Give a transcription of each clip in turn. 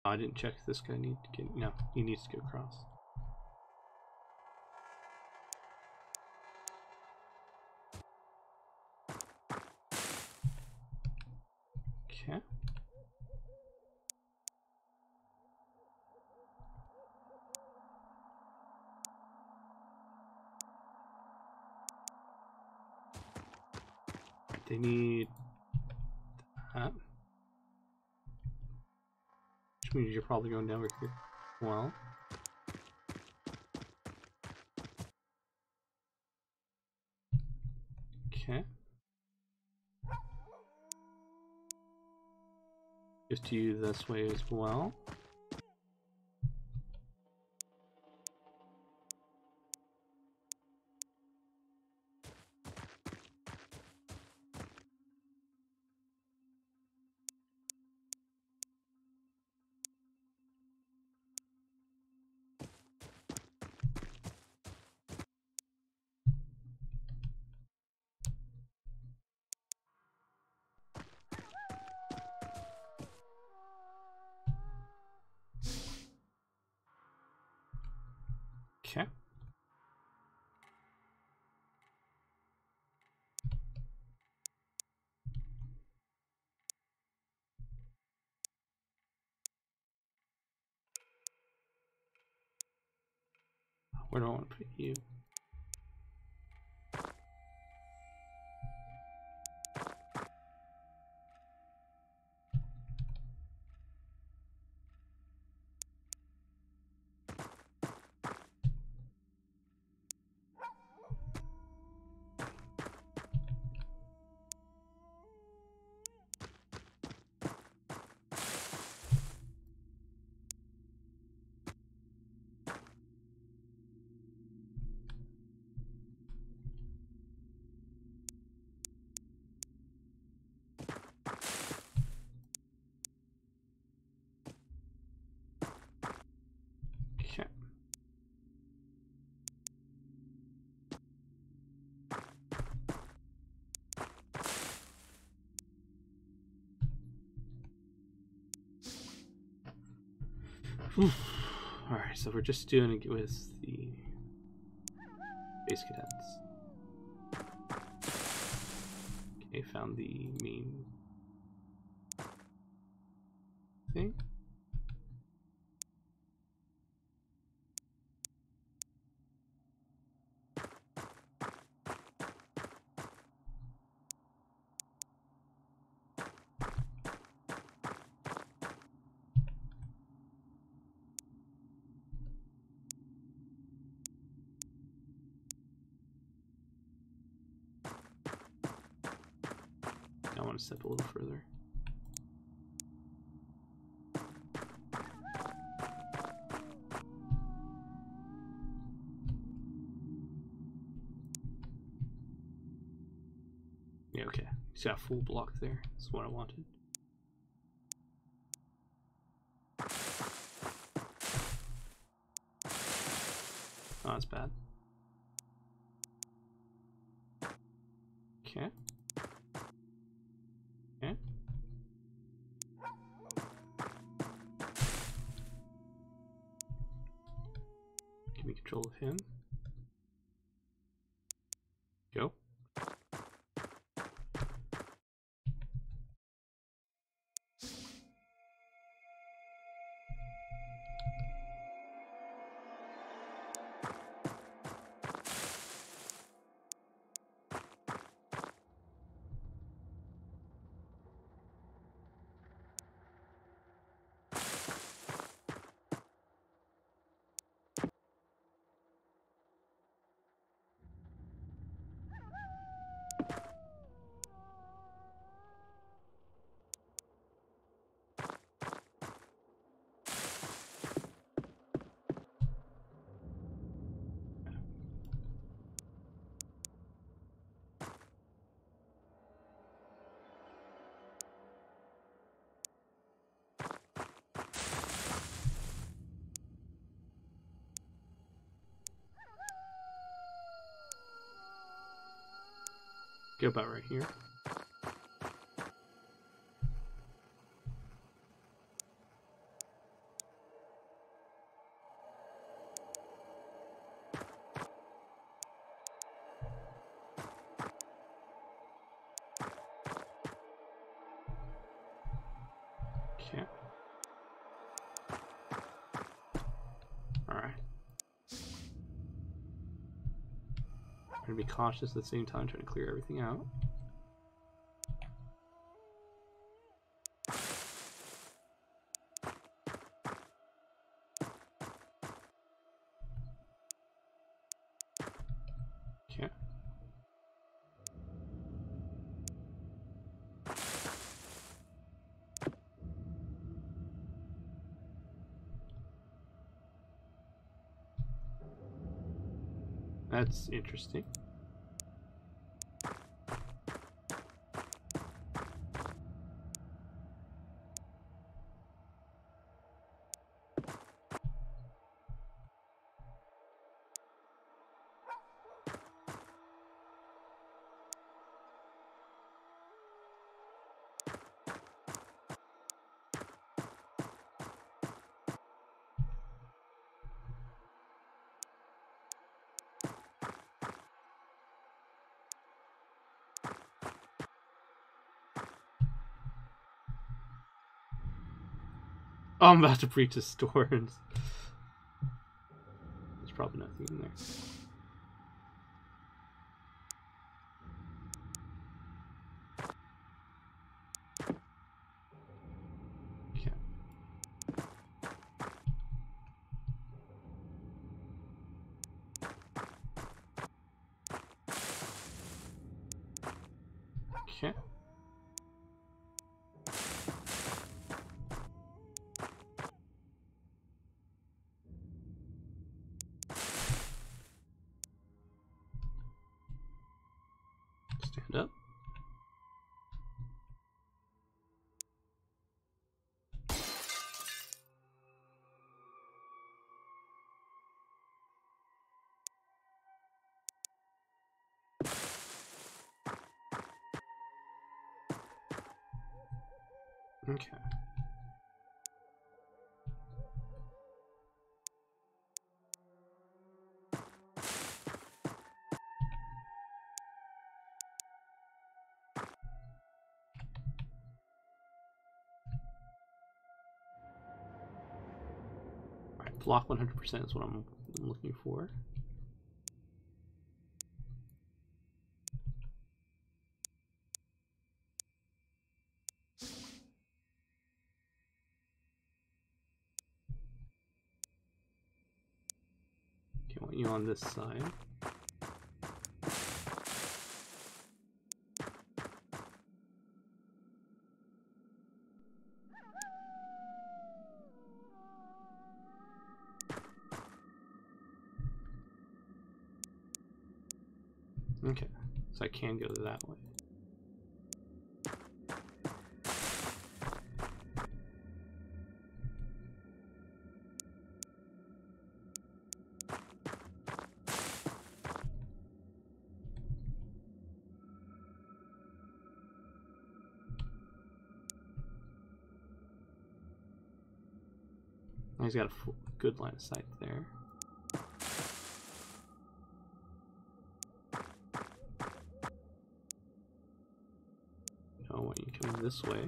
I didn't check if this guy need to get. No, he needs to go across. Okay. They need that. Which means you're probably going down over here. Well. Okay. Just to you this way as well. Okay. Where do I want to put you? Okay. Alright, so we're just doing it with the base cadets. Okay, found the main thing. I want to step a little further. Yeah, okay. He's got a full block there. That's what I wanted. Oh, that's bad. Okay. Okay. Give me control of him. Go. Go about right here. Okay. Alright. I'm gonna be cautious at the same time, trying to clear everything out. Okay. That's interesting. Oh, I'm about to breach his stores. There's probably nothing in there. Okay. Okay. Stand up. Okay. Alright, block 100% is what I'm looking for. Okay, I want you on this side. Okay, so I can go that way. He's got a good line of sight there. No, I want you coming this way.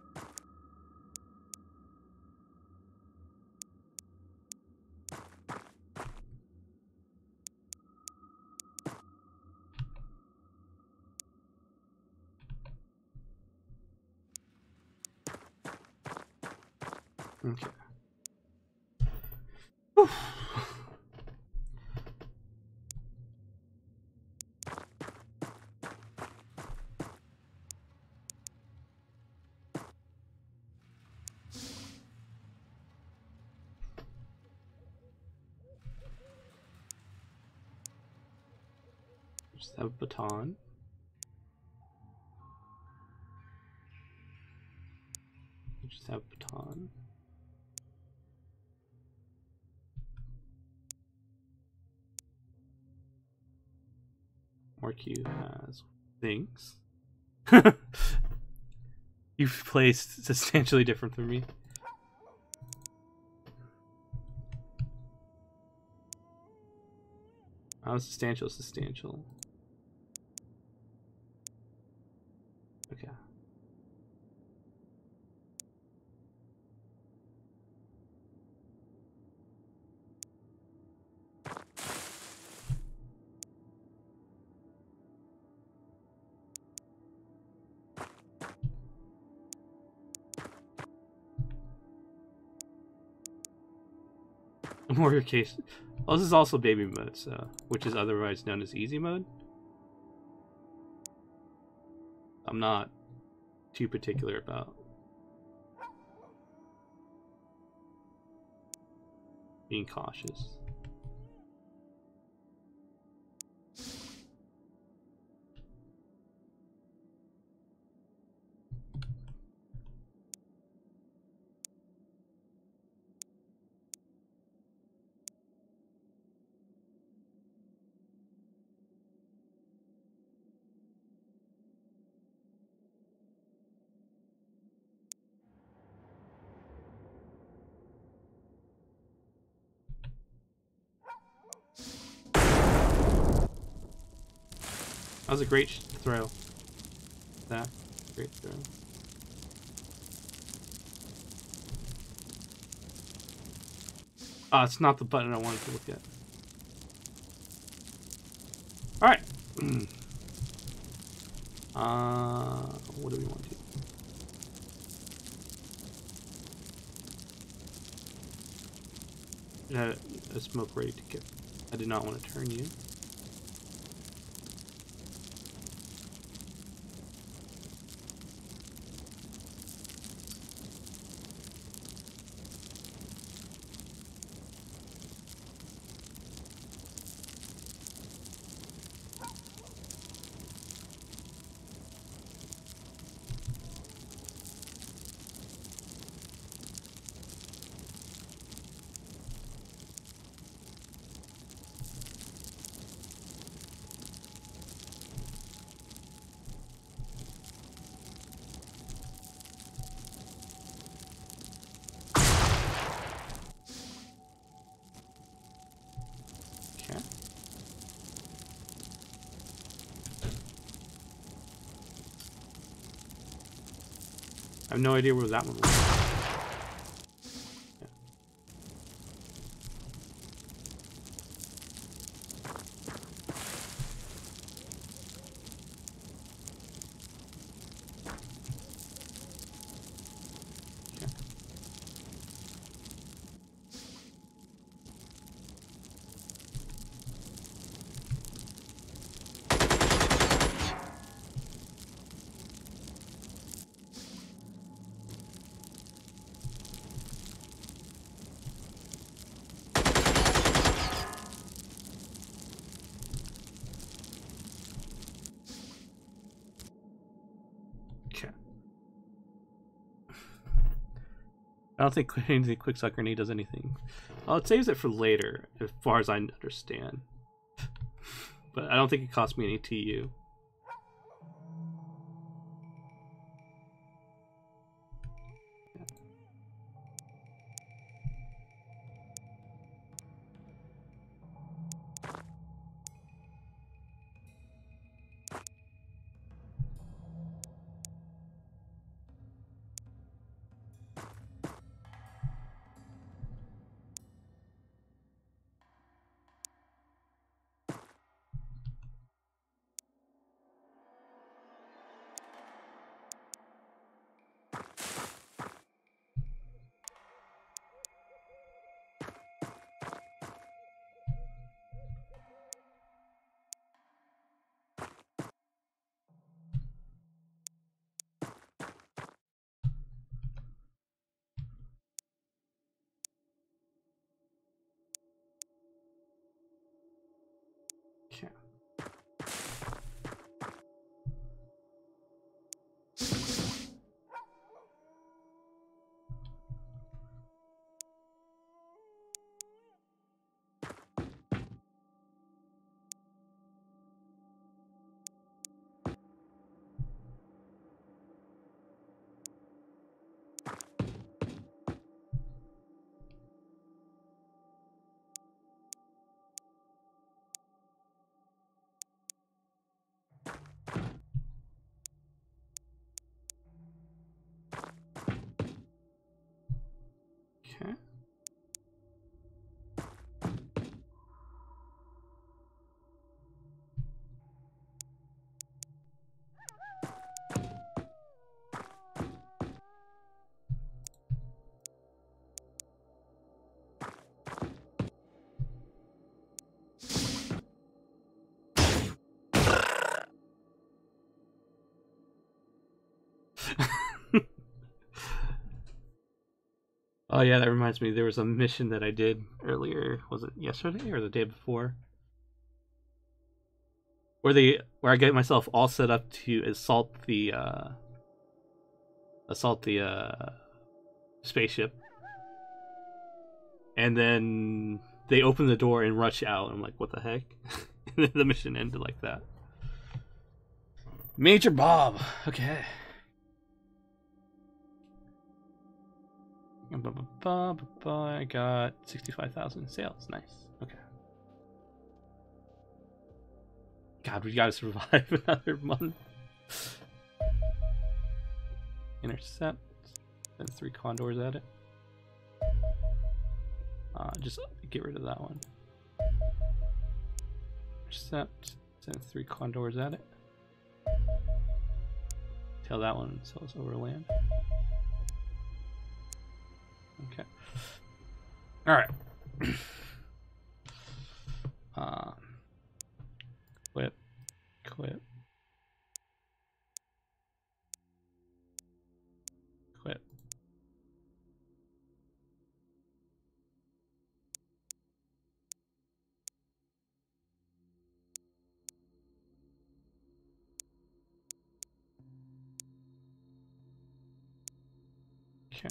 Okay. Whew. Just have a baton. Just have a baton. Morq has things. You've placed substantially different from me. Substantial. Okay. Warrior case. Well, this is also baby mode, so which is otherwise known as easy mode. I'm not too particular about being cautious. That was a great throw. That great throw. Ah, it's not the button I wanted to look at. All right. What do we want to do? A smoke ready to go. I did not want to turn you. I have no idea where that one was. Yeah. Okay. I don't think anything Quicksilver Grenade does anything. Oh, it saves it for later, as far as I understand. But I don't think it costs me any TU. Okay. Okay. Oh yeah, that reminds me. There was a mission that I did earlier. Was it yesterday or the day before? Where I get myself all set up to assault the spaceship, and then they open the door and rush out. I'm like, what the heck? And then the mission ended like that. Major Bob. Okay. I got 65,000 sales. Nice. Okay. God, we gotta survive another month. Intercept. Then 3 condors at it. Just get rid of that one. Intercept. Send 3 condors at it. Tail that one so it's overland. Okay. Alright. Quit. Quit. Quit. Okay.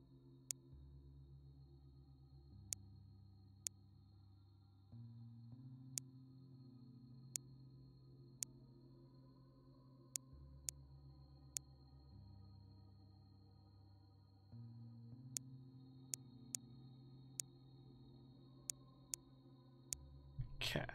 Okay.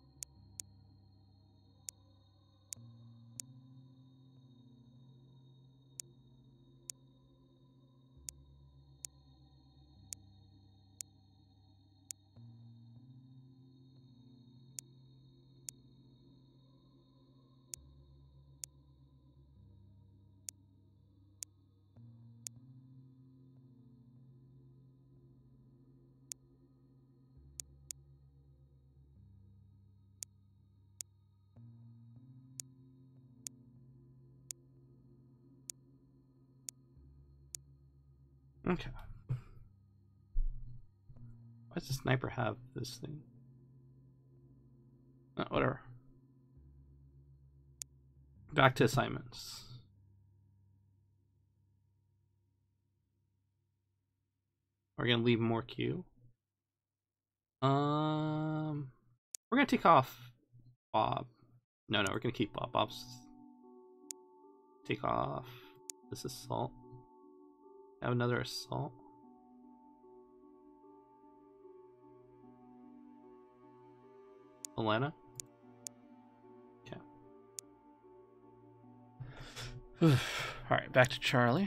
Okay. Why does the sniper have this thing? Whatever. Back to assignments. We're gonna leave more queue. We're gonna take off Bob. No, we're gonna keep Bob. Bob's take off this assault. Have another assault. Alana. Okay. Alright, back to Charlie.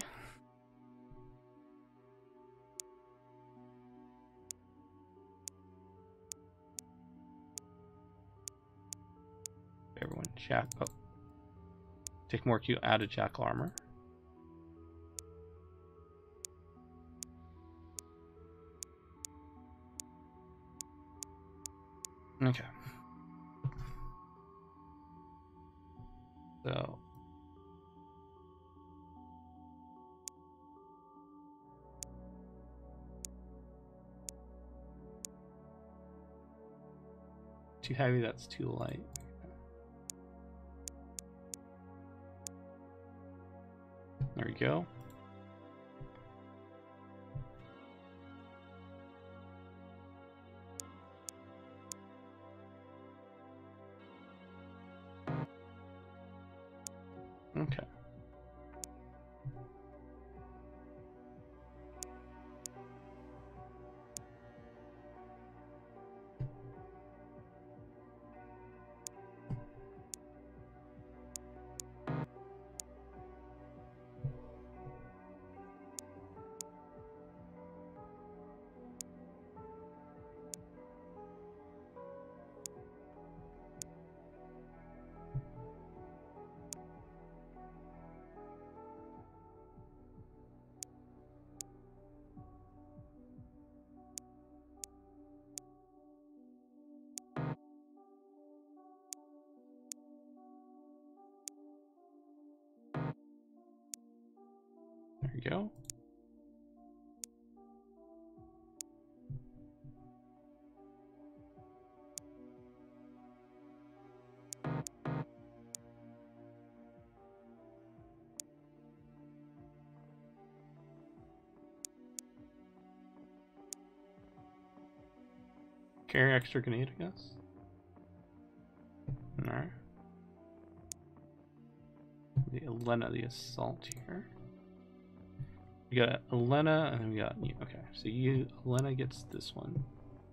Everyone, Jack. Oh. Take more Q, add a jackal armor. Okay. So. Too heavy, that's too light. There we go. Okay. There we go. Carry extra grenade, I guess. Alright. The Elena, the assault here. We got Elena, and then we got you. Okay, so Elena gets this one.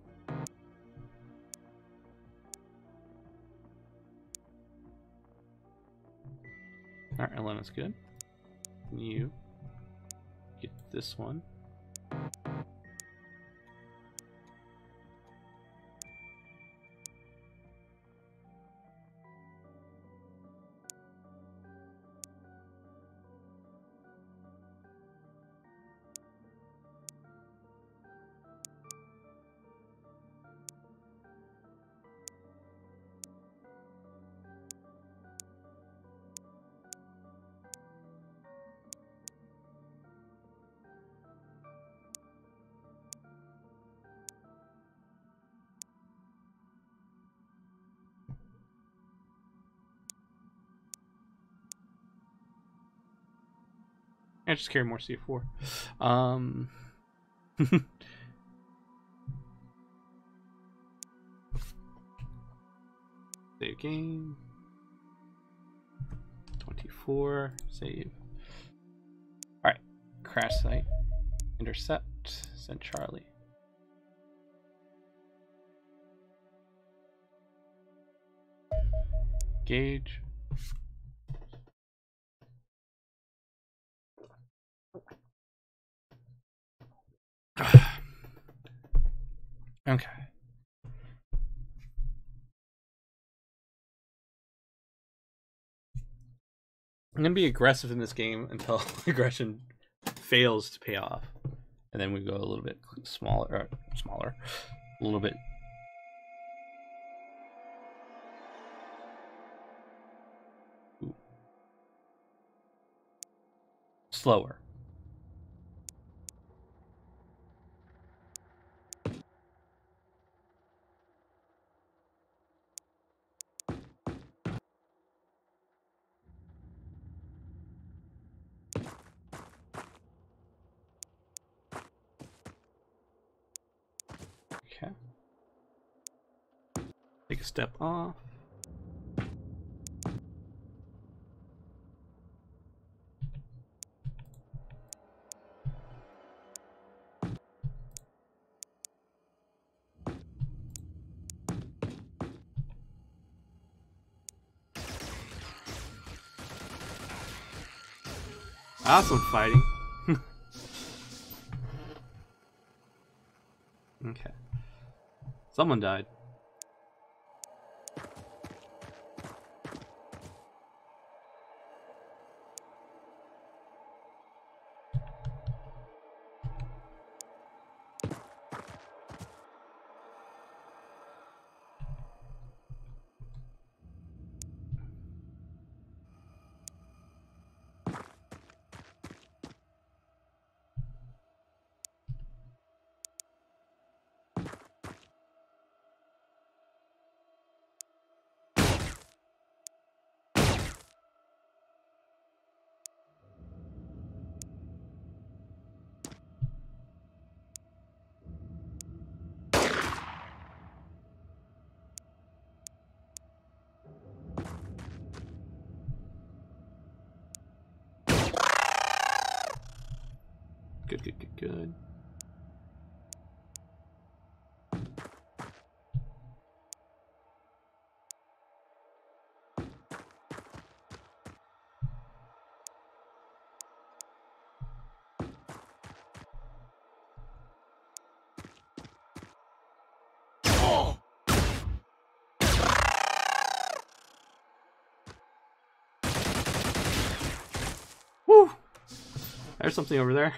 Alright, Elena's good. You get this one. I just carry more C4. Save game. 24. Save. Alright. Crash site. Intercept. Send Charlie. Gauge. Okay. I'm gonna be aggressive in this game until aggression fails to pay off, and then we go a little bit smaller, a little bit. Ooh. Slower. Okay. Take a step off. Awesome fighting. Okay. Someone died. Good. Woo! There's something over there.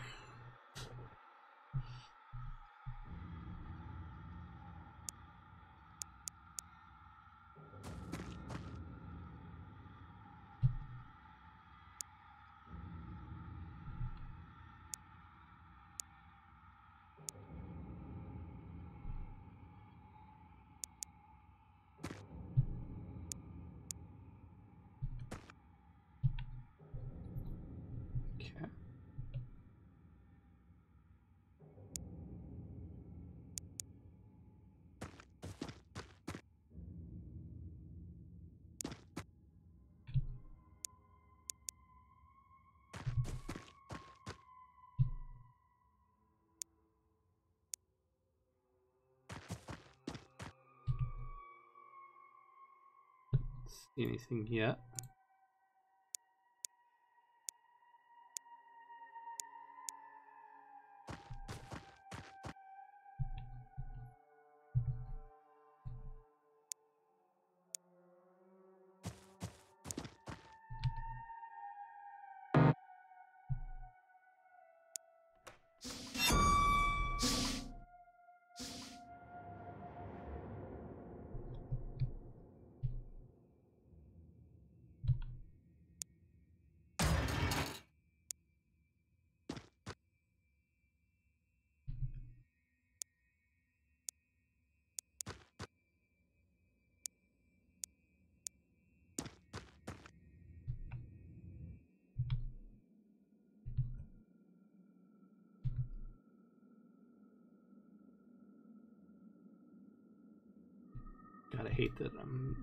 Okay. see anything yet. God, I hate that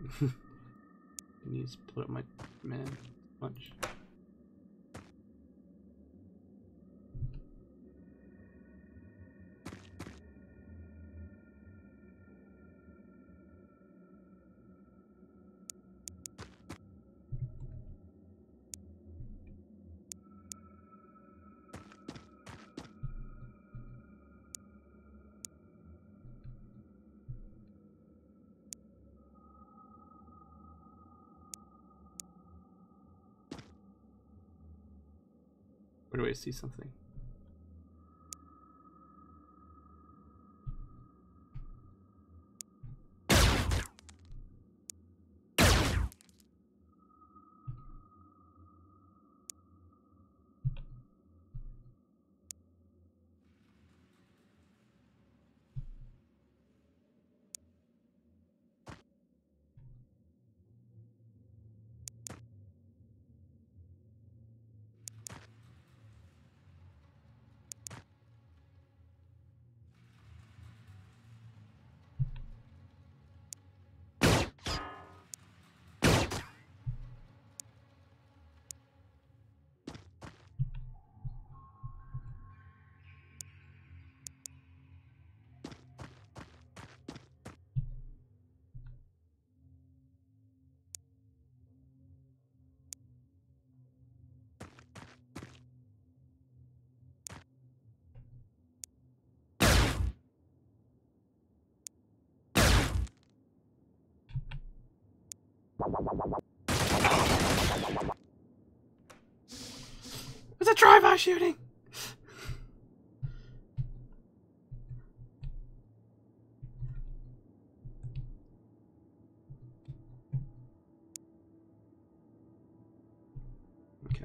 I need to split up my man much. Where do I see something? There's a drive-by shooting! Okay.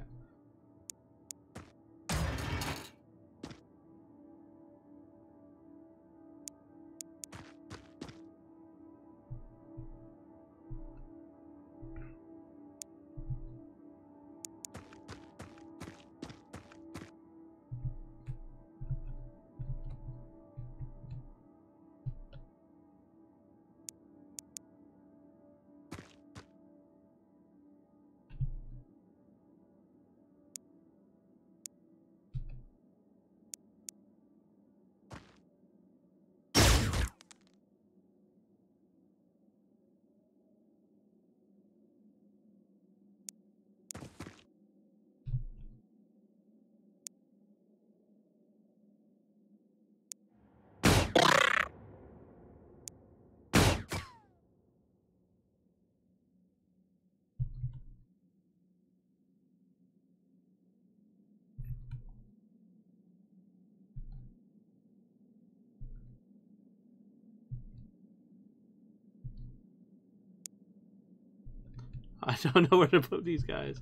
I don't know where to put these guys.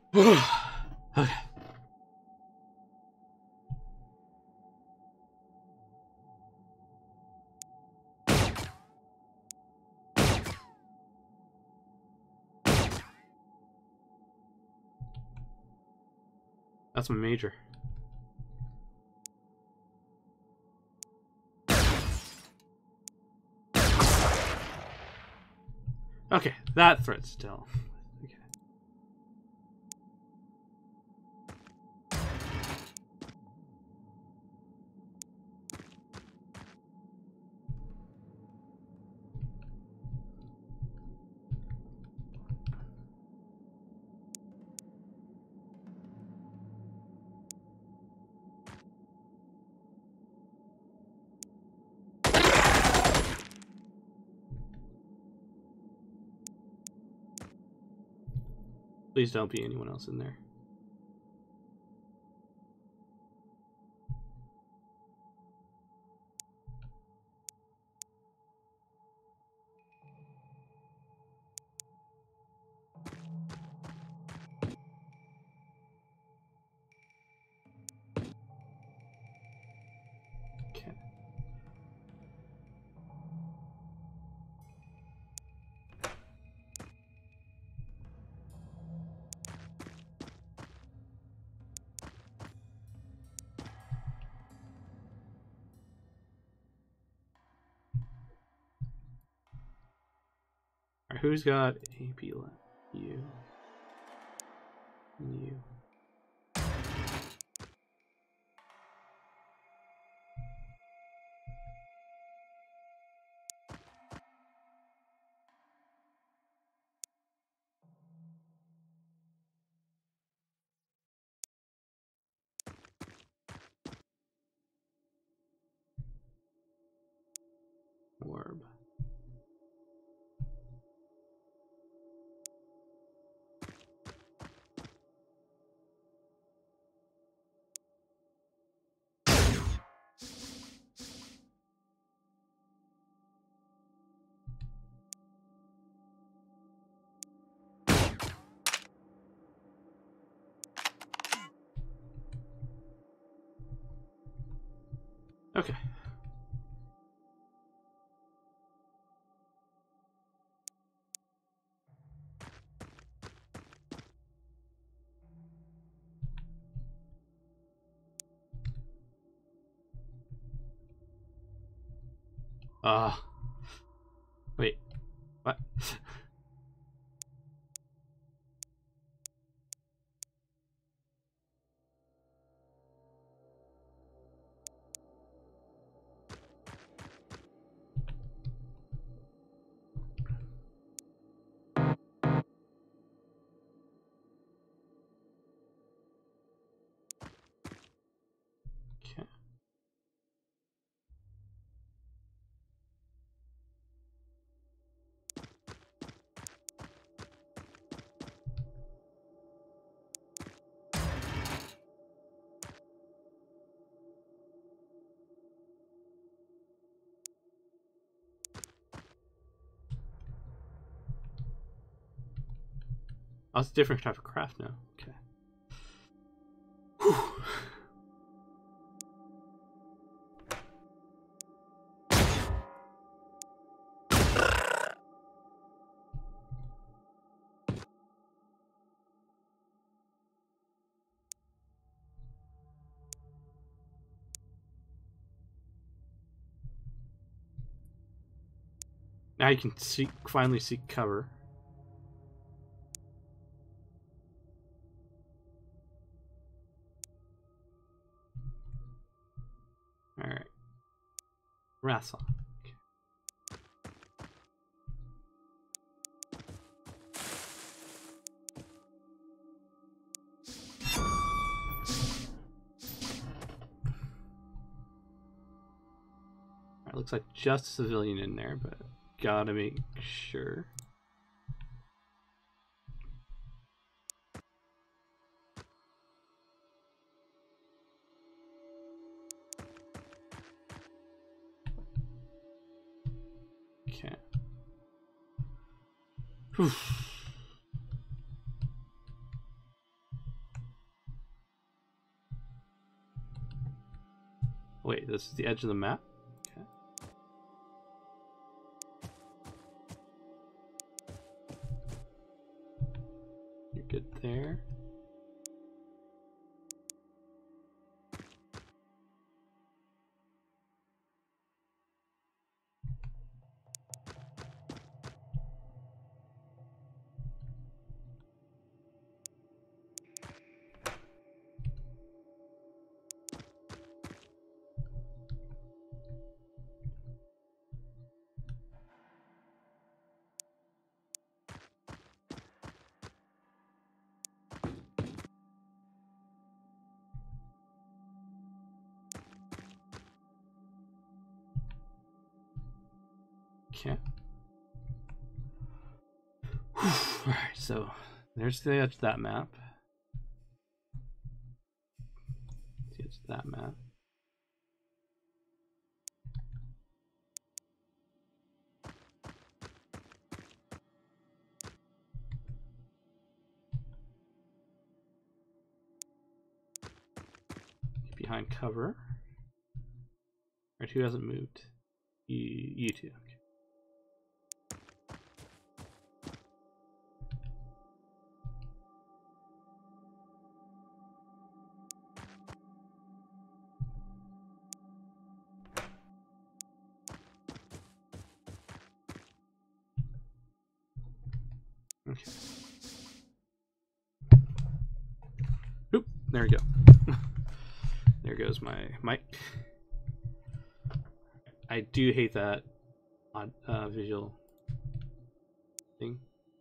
Okay. That's my major. Okay, that threat still. Okay. Please don't be anyone else in there. Okay. Alright, who's got AP left? You. And you. Orb. Okay. Wait. What? Okay. Oh, it's a different type of craft now. Okay. Whew. Now you can finally seek cover. Alright. Wrathsong. Okay. Alright, looks like just a civilian in there, but gotta make sure. Okay. Whew. Wait, this is the edge of the map? Okay. You're good there. Okay. Alright, so there's the edge of that map. The edge of that map. Get behind cover. Alright, who hasn't moved? You two. Okay. Okay. Oop, there we go. There goes my mic. I do hate that odd visual thing.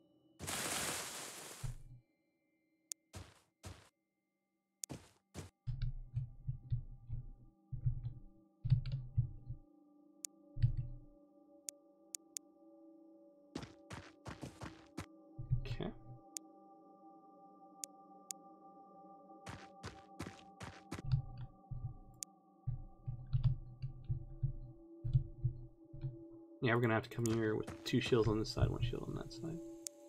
Okay. Yeah, we're gonna have to come here with 2 shields on this side, 1 shield on that side.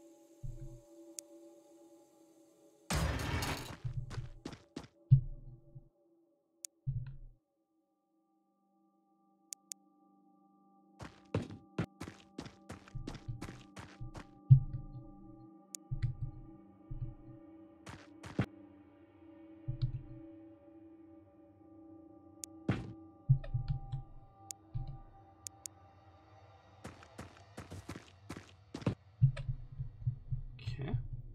Okay.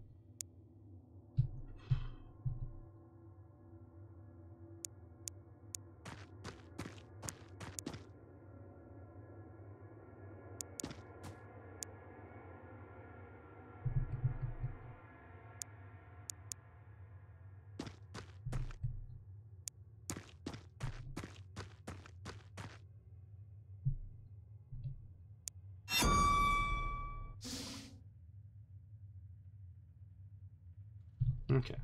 Okay.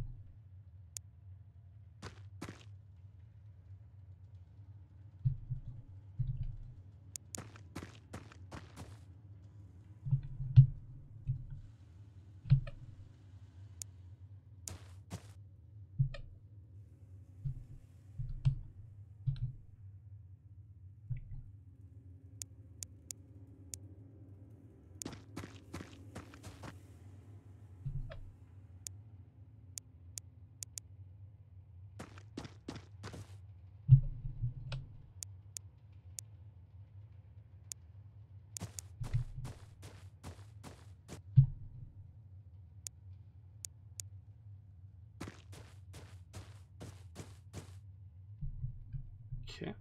Okay.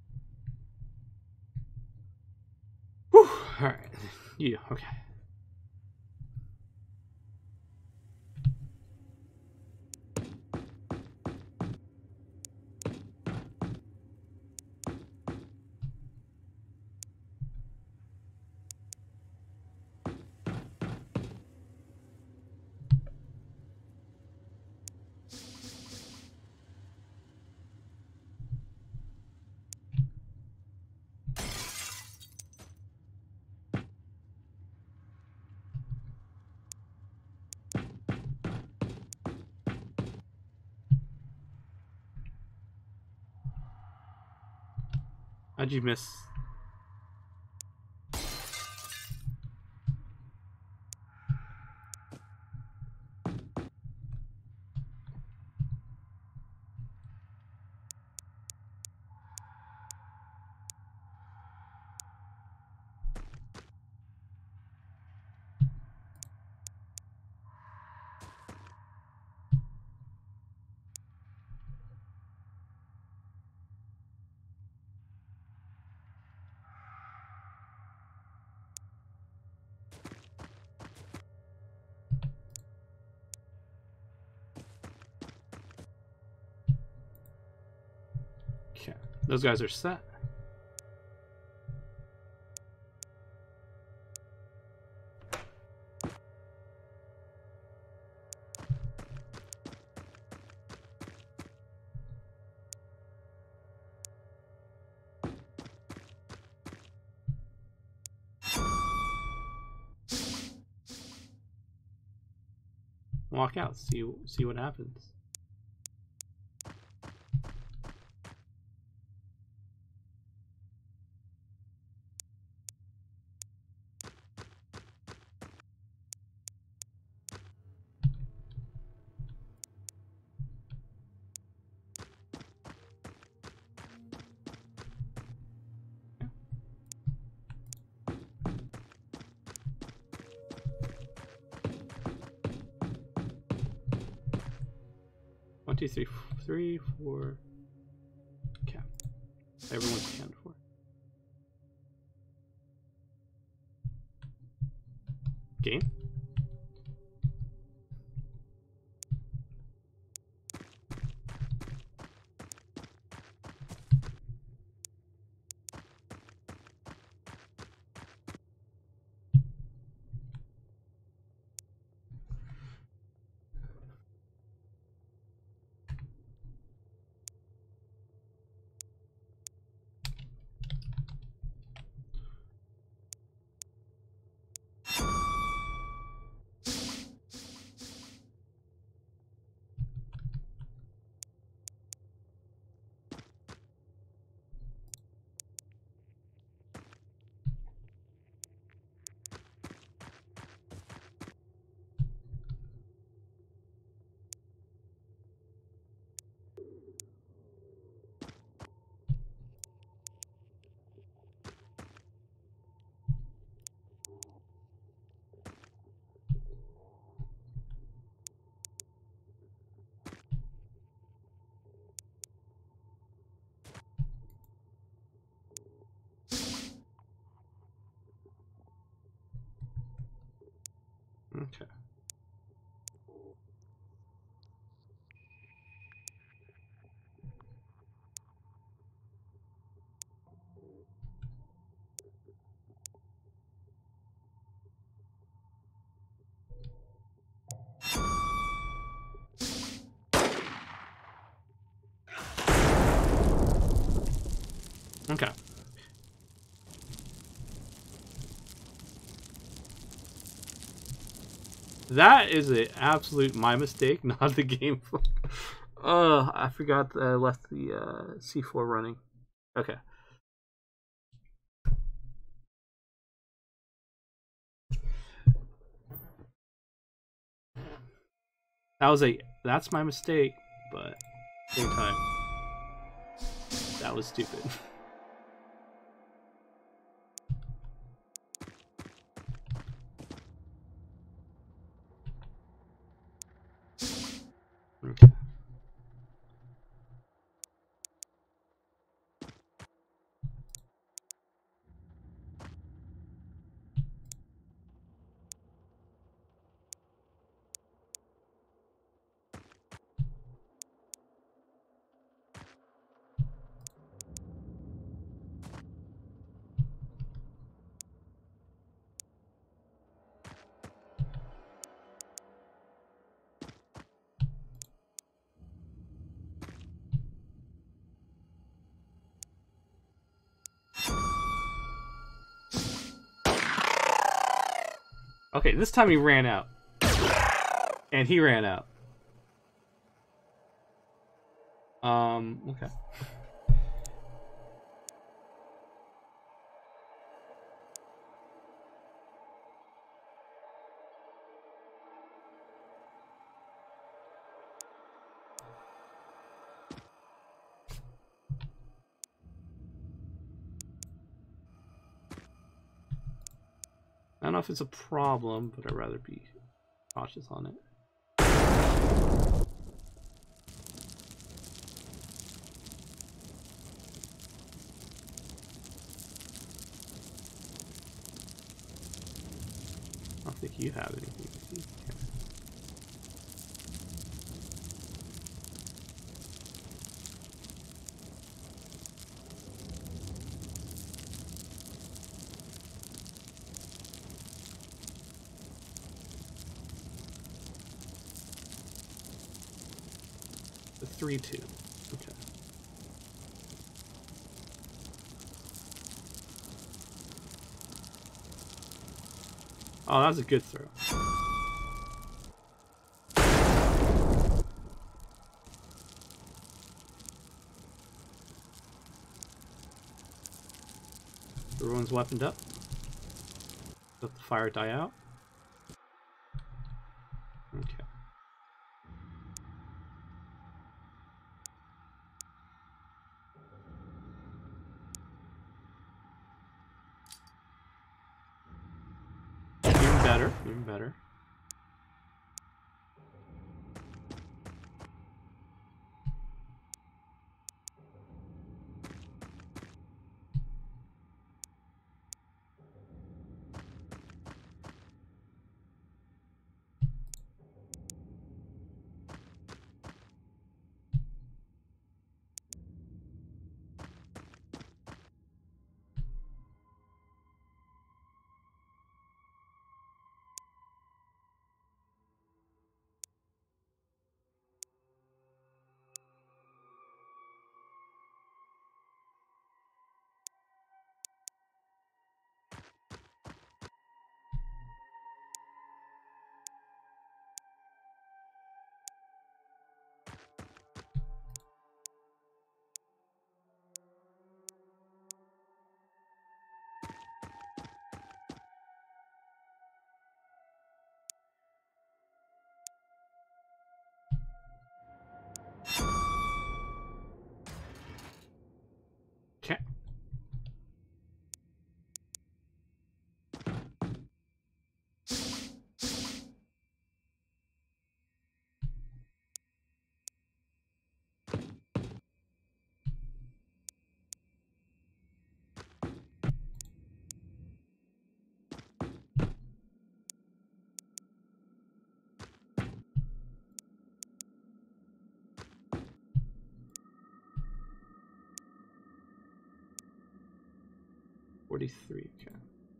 Whew. Alright. You, okay. How'd you miss? Okay, those guys are set. Walk out, see what happens. One, two, three, four. Okay. Everyone's accounted for. Game. Okay. Okay. That is an absolute my mistake, not the game. I forgot that I left the C4 running. Okay. That's my mistake, but same time, that was stupid. Okay. Okay, this time he ran out. And he ran out. Okay. don't know if it's a problem, but I'd rather be cautious on it. I don't think you have anything with you. Okay. The 3-2. Okay. Oh, that was a good throw. Everyone's weaponed up. Let the fire die out. Okay. Even better. Even better. Okay. $43. Okay.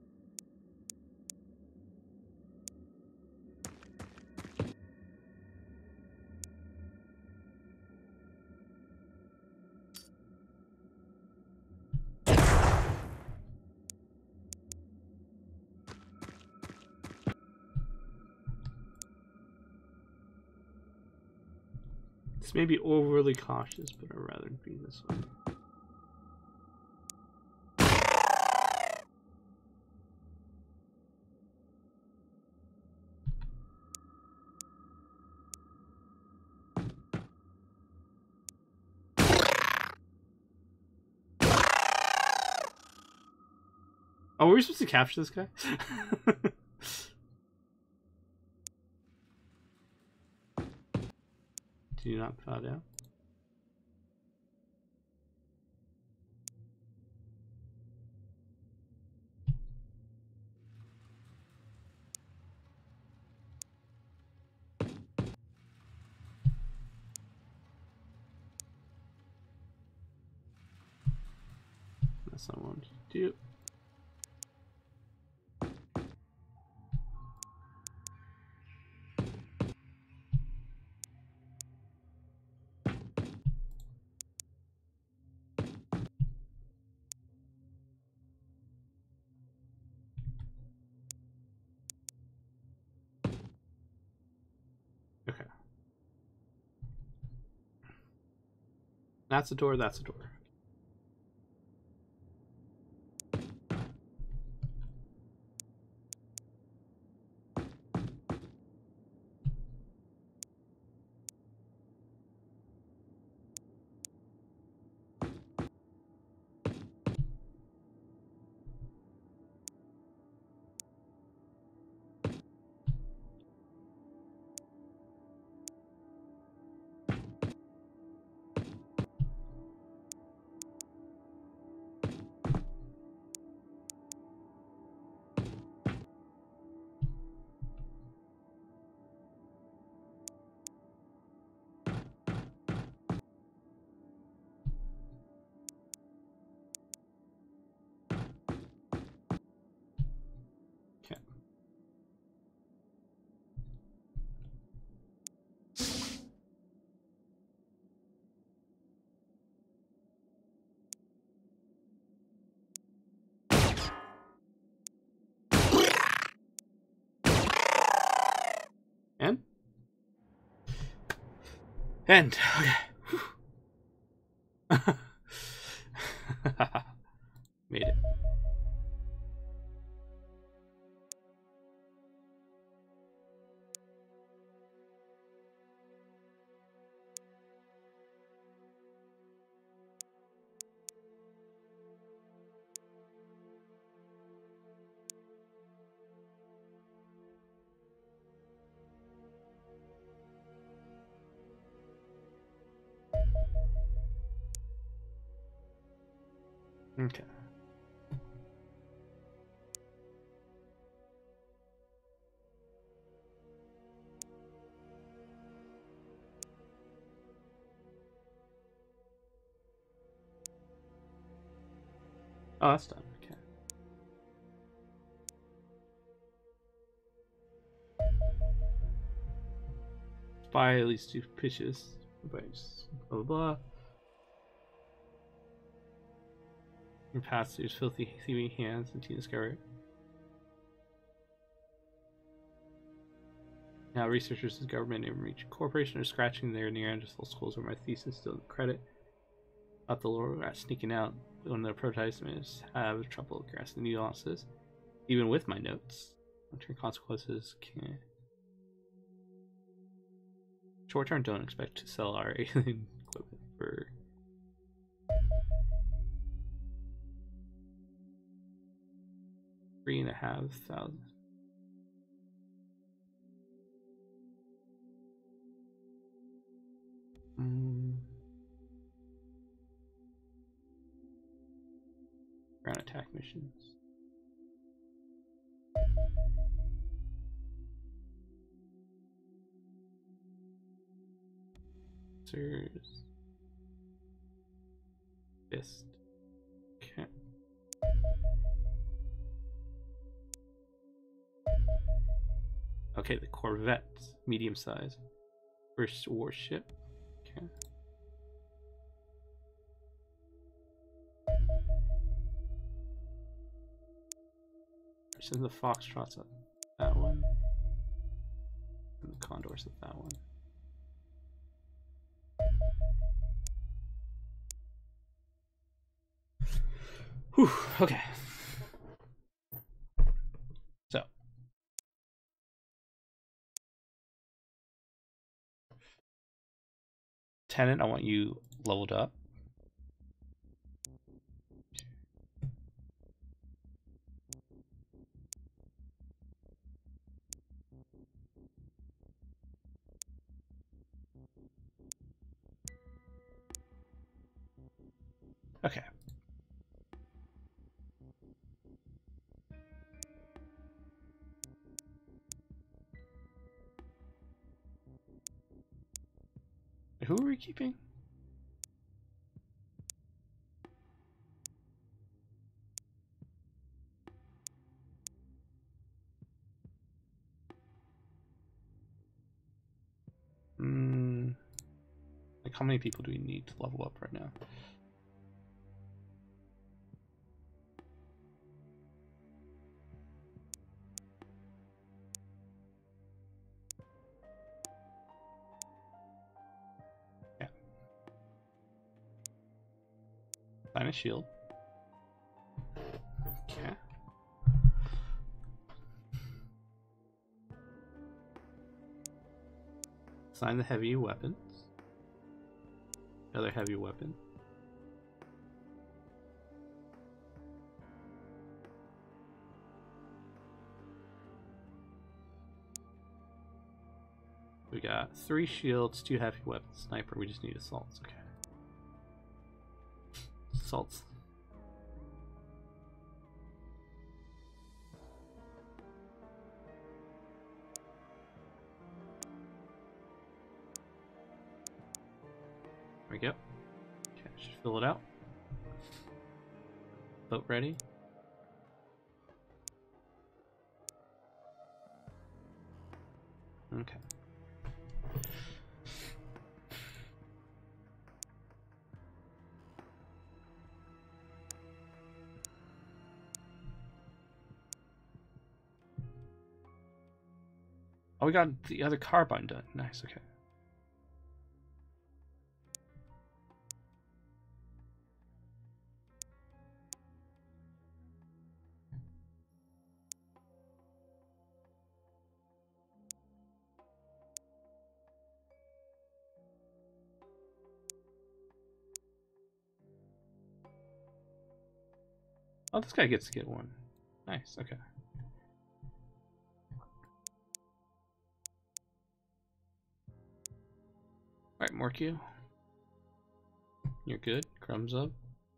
This may be overly cautious, but I'd rather be this way. Oh, were we supposed to capture this guy? Do you not bow down? That's not what I wanted to do. Okay. That's a door, that's a door. End. Okay. Made it. Okay. Oh, that's done. Okay. Buy at least 2 pitches. Blah blah blah. Your pastors, filthy, thieving hands, and Tina Discovery. Now, researchers of government and reach corporation are scratching their Neanderthal skulls where my thesis still credit. Up the lower rat sneaking out when the protagonist have trouble grasping the nuances. Even with my notes. Long-term consequences can. Short term, don't expect to sell our alien equipment for. $3,500. Ground attack missions. Sirs. Fist. Okay. Okay, the Corvette, medium size. First warship. Okay. Send the Foxtrots up that one. And the Condors up that one. Whew, okay. So. Tenant, I want you leveled up. Okay. Who are we keeping? Like, how many people do we need to level up right now? Yeah. Sign a shield. Okay. Sign the heavy weapons. Another heavy weapon. We got 3 shields, 2 heavy weapons, sniper. We just need assaults. Okay. Assaults. There we go. Okay, should fill it out. Boat ready. Okay. Oh, we got the other carbine done. Nice, okay. Oh, this guy gets to get one. Nice, okay. Alright, Morkio. You're good. Crumbs up.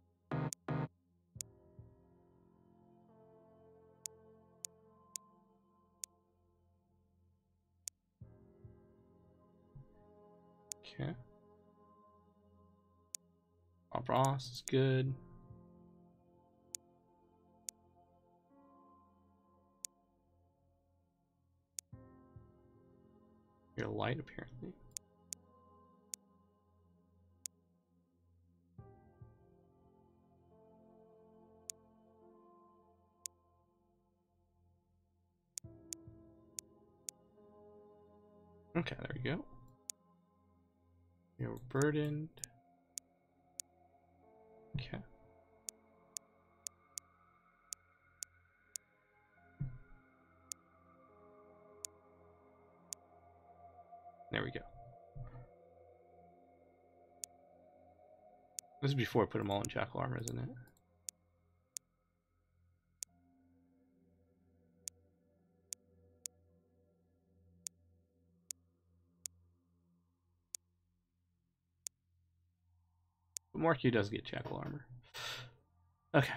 Okay. Bob Ross is good. You're light, apparently. Okay, there we go. You're burdened. Okay. There we go. This is before I put them all in Jackal armor, isn't it? But Morkio does get Jackal armor. Okay.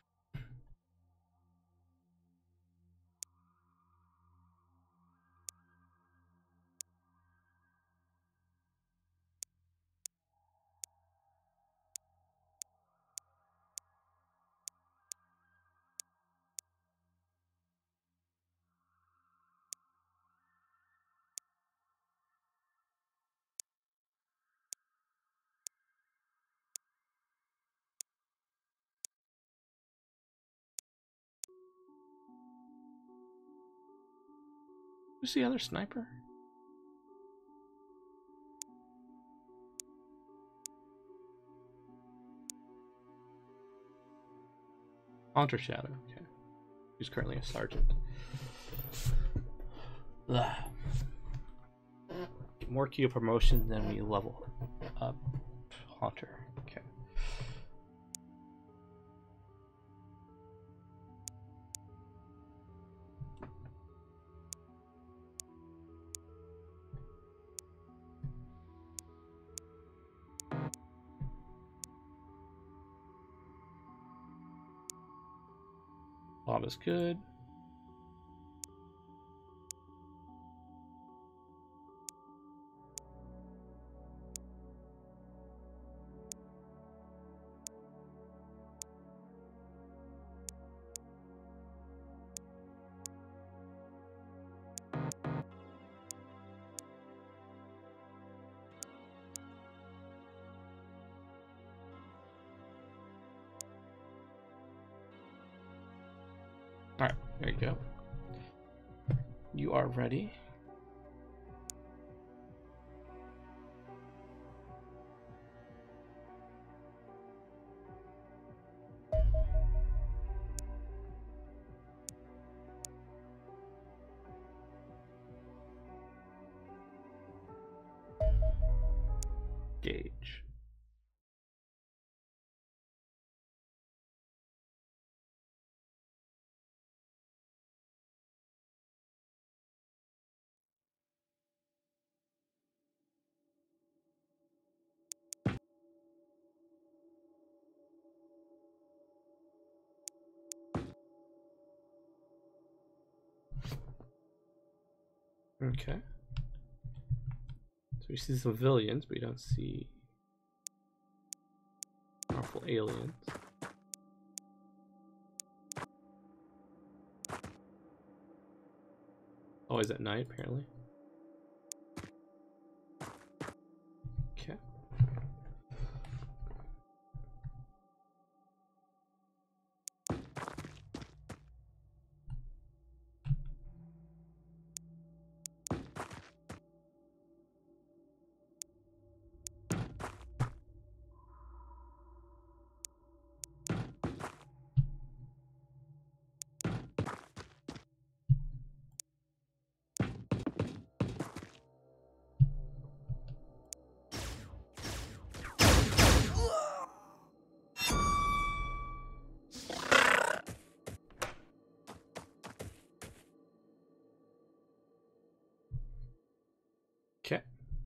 Who's the other sniper? Haunter Shadow, okay. Who's currently a sergeant. Ugh. Get more Q promotion, then we level up Haunter. Okay. Bob is good. Alright, there you go. You are ready. Gauge. Okay. So we see civilians, but we don't see powerful aliens. Always at night, apparently.